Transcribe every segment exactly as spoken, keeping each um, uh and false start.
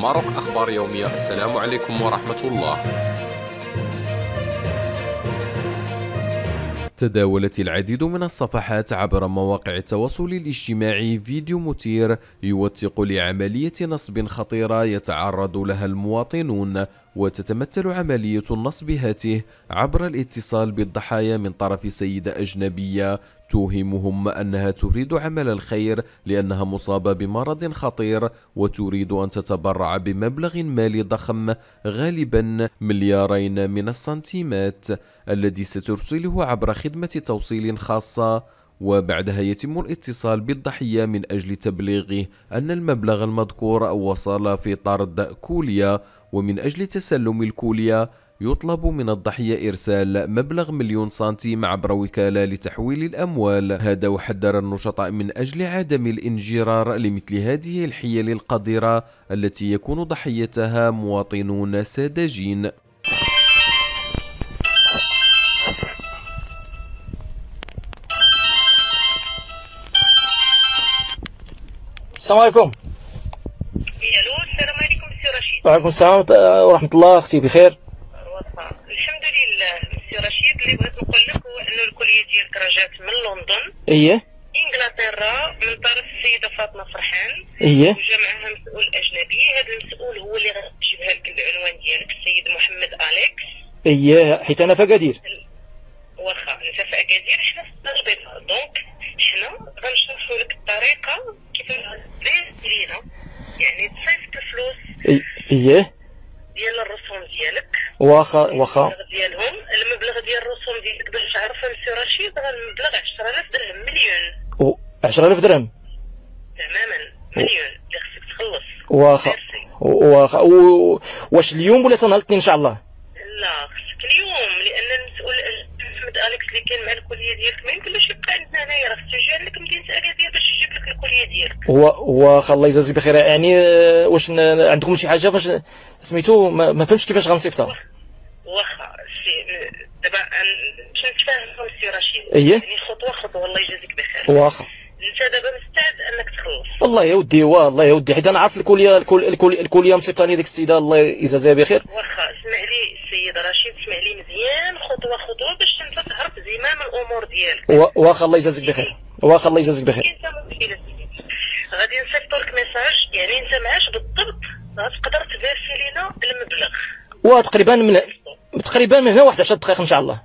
ماروك أخبار يومية. السلام عليكم ورحمة الله. تداولت العديد من الصفحات عبر مواقع التواصل الاجتماعي فيديو مثير يوثق لعملية نصب خطيرة يتعرض لها المواطنون، وتتمثل عملية النصب هاته عبر الاتصال بالضحايا من طرف سيدة أجنبية توهمهم أنها تريد عمل الخير لأنها مصابة بمرض خطير وتريد أن تتبرع بمبلغ مالي ضخم غالبا مليارين من السنتيمات الذي سترسله عبر خدمة توصيل خاصة، وبعدها يتم الاتصال بالضحية من أجل تبليغه أن المبلغ المذكور وصل في طرد كوليا، ومن أجل تسلم الكوليا يطلب من الضحية إرسال مبلغ مليون سنتيم عبر وكالة لتحويل الأموال. هذا وحذر النشطاء من أجل عدم الانجرار لمثل هذه الحيل القذرة التي يكون ضحيتها مواطنون ساذجين. السلام عليكم. الو السلام عليكم سي رشيد. وعليكم السلام ورحمة الله. اختي بخير؟ الحمد لله سي رشيد. اللي بغيت نقول لك هو انه الكليه ديالك رجعت من لندن اييه انجلترا من طرف السيده فاطمه فرحان. اييه وجا معها مسؤول اجنبي. هذا المسؤول هو اللي غيجيبها لك العنوان ديالك السيد محمد اليكس. اييه حيت انا في اكادير. واخا انت في اكادير حنا في التربيط، دونك حنا غنشرحوا لك الطريقه كيف لينا يعني تصيفط الفلوس اييه ديال الرسوم ديالك. واخا واخا المبلغ ديالهم المبلغ ديال الرسوم ديالك باش تعرفها مسي رشيد راه المبلغ عشرة آلاف درهم مليون. عشرة آلاف درهم تماما مليون اللي خصك تخلص. واخا واخا واش اليوم ولا تنهار الاثنين ان شاء الله؟ لا خصك اليوم لان المسؤول محمد اليكس اللي كان مع الكليه ديالك ما يمكنلوش يبقى عندنا هنايا، راه خصو يجي عندك مدينه اكادير باش يجيب لك الكليه ديالك. واخا الله يجازيك بخير. يعني واش عندكم شي حاجه فاش سميتو ما, ما فهمتش كيفاش غنصيفطها. واخا سي دابا باش نتفاهموا سي رشيد اييه يعني خطوه خطوه الله يجازيك بخير. واخا انت دابا مستعد انك تخلص؟ والله يا ودي واه الله يا ودي حيت انا عارف الكليه الكليه الكليه مصيفطه لي ديك السيده الله يجازيها بخير. واخا اسمع لي السيد رشيد اسمع لي مزيان خطوه خطوه باش انت تعرف زمام الامور ديالك. واخا الله يجازيك بخير. واخا الله يجازيك بخير. انت مشكله غادي نصيفطوا لك ميساج يعني انت معاش بالضبط غتقدر تفيرسي لينا المبلغ. وتقريبا من تقريبا من هنا واحد عشرة دقائق ان شاء الله.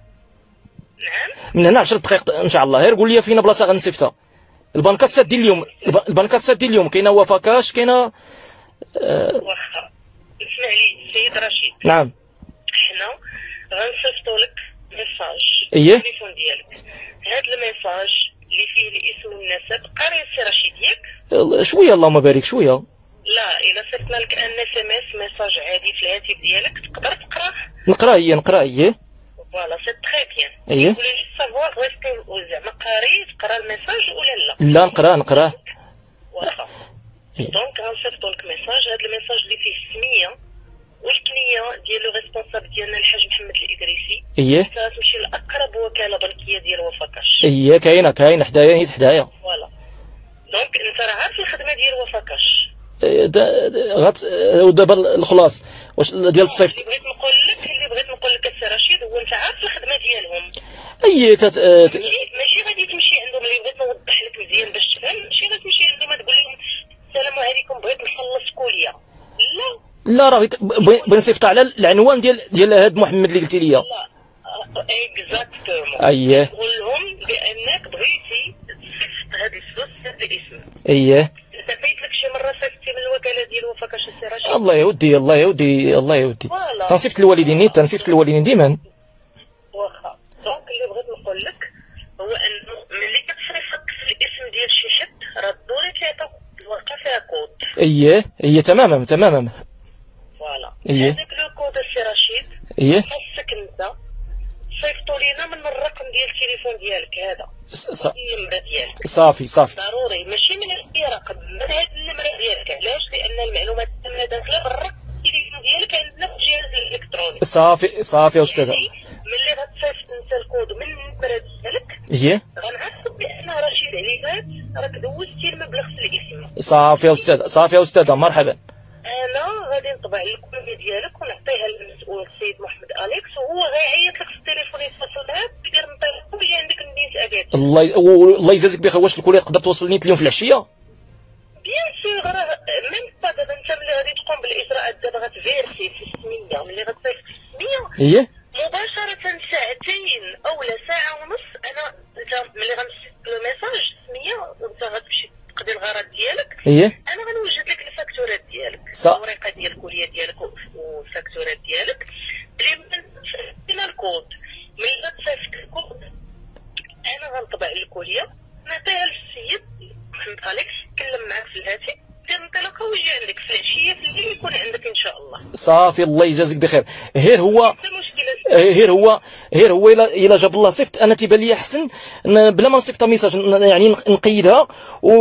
نعم من هنا عشرة دقائق ان شاء الله. غير قول لي فين بلاصه غنصيفطها. البنكات سادي اليوم البنكات سادي اليوم كاينه وفا كاش كاينه. أه واخا اسمع لي السيد رشيد. نعم حنا غنصيفطوا لك ميساج اييه التليفون ديالك. هذا الميساج اللي فيه الاسم والنسب قاري سي رشيد ياك؟ شويه اللهم بارك شويه. لا الا صيفطنا لك ان اس ام اس ميساج عادي في الهاتف ديالك تقدر تقراه. نقرا هي نقرا هي فوالا سي تري بيان. اييه يقول لي سافوار واش زعما قاري تقرا الميساج ولا لا؟ لا نقرا نقراه. واخا دونك غنصيفطوا لك ميساج. هذا الميساج اللي فيه السميه والكنيه ديال لو ريسبونسابل ديالنا الحاج محمد الادريسي. اييه تمشي لاقرب وكاله بنكيه ديال وفا كاش. اييه كاينه كاينه حدايا هي حدايا. فوالا دونك انت راه عارف الخدمه ديال وفا كاش. غات ودابا الخلاص واش ديال التصيفط اللي بغيت نقول لك اللي بغيت نقول لك السي رشيد هو انت عارف الخدمه ديالهم. اي تت... ماشي غادي تمشي عندهم. اللي بغيت نوضح لك مزيان باش تفهم ماشي غادي تمشي عندهم تقول لهم السلام عليكم بغيت نخلص كليه. لا لا راه بغيت نصيفط على العنوان ديال ديال هاد محمد اللي قلتي لي. لا اكزاكتومون. اييه قول لهم بانك بغيتي تصيفط هذه الفلوس بهذا الاسم. اييه انت فايت لك شي مره صيفطتي من الوكاله ديال وفا كاش السي رشيد. الله يا ودي الله يا ودي الله يا ودي تنصيفط الوالدين تنصيفط الوالدين ديما. واخا دونك اللي بغيت نقول لك هو انه ملي كتصيفط الاسم ديال شي حد راه ضروري كيعطيوك الورقه فيها كود. اييه اييه تماما تماما. فوالا اييه هذاك لو كود السي رشيد اييه خاصك انت تصيفطوا لينا من الرقم ديال التليفون ديالك. هذا هي النمره ديالك. صافي صافي ضروري ماشي من اي رقم من هذه النمره ديالك. علاش؟ لان المعلومات التامه داخله بالرقم التليفون ديالك عندنا في الجهاز الالكتروني. صافي صافي يا استاذه. ملي غتصيفط انت الكود من النمره ديالك اييه غنعرفوا بان رشيد عليفات راك دوزتي المبلغ في الاسم. صافي يا استاذ صافي يا استاذه مرحبا. انا غادي نطبع الكوليه ديالك ونعطيها للمسؤول السيد محمد اليكس، وهو غيعيط لك في التليفون يتصل معاك يدير نطيب اللي عندك مدينه اكادير. الله الله يجازيك بخير. واش الكوليه تقدر توصلني اليوم في العشيه؟ بيان سور، راه ميم با دابا انت ملي غادي تقوم بالاجراءات دابا غتفيرسي في السميه، ملي غتصيفط في السميه اييه مباشره ساعتين اولا ساعه ونص انا انت ملي غنسيب لو ميساج السميه وانت غتمشي تقضي الغرض ديالك، اييه انا غنوجد لك الفاكتورات ديالك، صح. الورقه ديال الكليه ديالك والفاكتورات ديالك اللي من الكود. ملي غتصيفط الكود انا غنطبع الكليه نعطيها للسيد محمد اليكس، يتكلم معاك في الهاتف، دير انطلاقه ويجي عندك في العشيه في الليل يكون عندك ان شاء الله. صافي الله يجازيك بخير. غير هو مشكله غير هو غير هو الا الا جاب الله صيفط انا تيبان لي احسن بلا ما نصيفط ميساج يعني نقيدها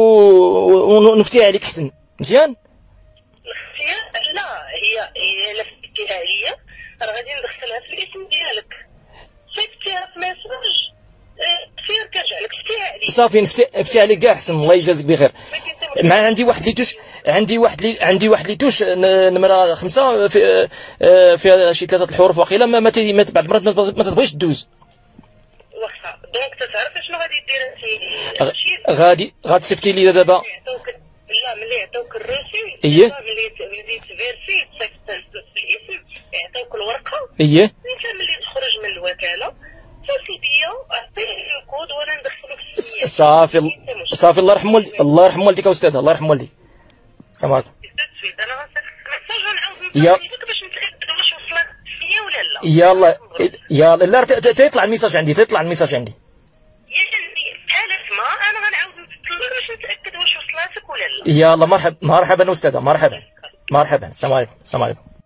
ونفتيها عليك احسن. مزيان. الاختيار لا هي هي لا فتيها عليا راه غادي ندخلها في الاسم ديالك، صيفطيها في ميساج فير كرجع لك فتيها عليا. صافي نفتي نفتي عليك كاع احسن. الله يجازيك بخير. مع عندي واحد لي توش عندي واحد لي عندي واحد لي توش نمره خمسة في فيها شي ثلاثه الحروف واقيلا ما ما بعض المرات ما تبغيش تدوز. واخا دونك تتعرف شنو غادي دير انت؟ غادي غتصيفطي لي دابا. لا ملي يعطوك الروسي اييه ملي ملي تفيرسي تصيفط الاسم يعطوك الورقه. اييه انت ملي تخرج من الوكاله اتصل بيا اعطيني الكود وانا ندخلو في السميه. صافي صافي الله يرحم والديك الله يرحم والديك استاذ الله يرحم والديك. السلام عليكم. انا غنصيفط ميساج ونعاود يا نتصل باش نتاكد واش وصلت السميه ولا لا. يلا يلا لا تيطلع الميساج عندي تيطلع الميساج عندي. يعني بحال اسمها انا غنعاود نتصل باش نتاكد واش وصلاتك ولا لا. يلا مرحبا مرحبا استاذه مرحبا مرحبا. السلام عليكم السلام عليكم.